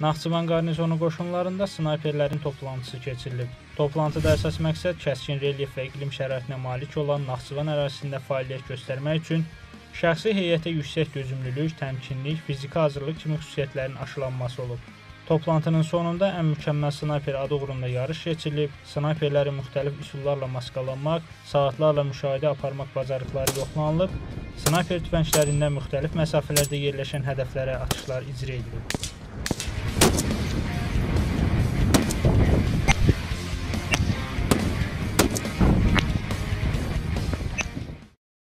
Naxçıvan qarnizonu qoşunlarında snayperlərin toplantısı keçirilib. Toplantıda əsas məqsəd kəskin relyef və iqlim şəraitinə malik olan Naxçıvan ərazisində fəaliyyət göstərmək üçün şəxsi heyətə yüksək dözümlülük, təmkinlik, fiziki hazırlıq kimi xüsusiyyətlərin aşılanması olub. Toplantının sonunda ən mükəmməl snayper adı uğrunda yarış keçirilib, snayperlərin müxtəlif üsullarla maskalanmaq, saatlarla müşahidə aparmaq bacarıqları yoxlanılıb, snayper tüfənglərindən müxtəlif məsafələrdə yerləşən hədəflərə atışlar icra edilib.